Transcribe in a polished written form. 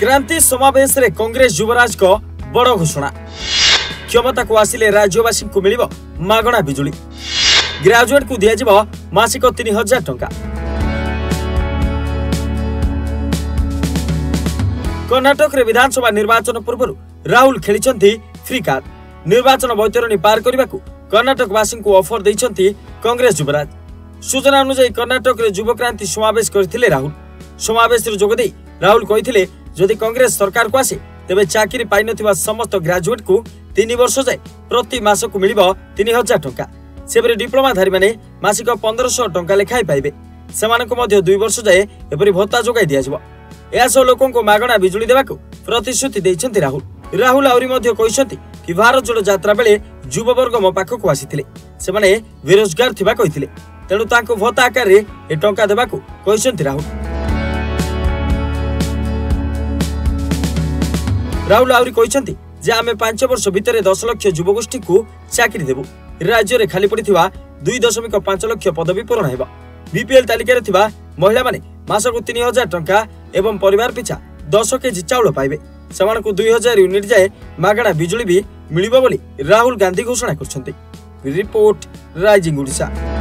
क्रांति समावेश रे कांग्रेस युवराज को बड़ घोषणा। क्षमता को आसिले राज्यवासी को मिलिबो मागणा बिजुली। ग्रेजुएट को दिया जिवो मासिक 3000 टंका। कर्नाटक रे विधानसभा निर्वाचन पूर्व राहुल खेलिचंती फ्री कार्ड। निर्वाचन बैतरणी पार करने को कर्नाटकवासी को ऑफर देइचंती कांग्रेस युवराज। सूचना अनुसार कर्नाटक रे युव क्रांति समावेश करथिले राहुल। समावेश रे जोग देई राहुल कहिथिले जदि कांग्रेस सरकार को आसे तेबे चाकरी पाइ नथिबा समस्त ग्रेजुएट को 3 वर्ष जाए प्रति मास को मिलिबो 3000 टंका। सेबरे डिप्लोमाधारी माने मासिक 1500 टंका लेखाई पाइबे। सेमानकु मध्य 2 वर्ष जाए एपरि भत्ता जोगाई दिया जिवो। एसो लोकों को मागणा बिजुली देबाकू प्रतिश्रुति दैछन्ती राहुल। राहुल आउरी मध्य कहिसंती कि भारत जोड़ो यात्रा बेले युववर्ग मो पाखकू आसीथिले। सेमाने बेरोजगार थिबा कहिथिले, तेणु तांको भत्ता आकार रे ए टंका देबाकू कहिसंती राहुल। राहुल आउरी कहिसंती जे आमे 5 वर्ष भितर 10 लाख युवगोष्ठी को चाकरी देबु। राज्य रे खाली पड़िथिबा 2.5 लाख पदवी पूर्ण हेबा। बीपीएल तालिका रे थिबा महिला माने मासको 3000 टंका एवं परिवार पिछा 10 केजी चाउल पाइबे। सेमानकु 2000 यूनिट जाए मागणा बिजुली भी मिलिबो बोली राहुल गांधी घोषणा करछन्ती। Report rising Odisha.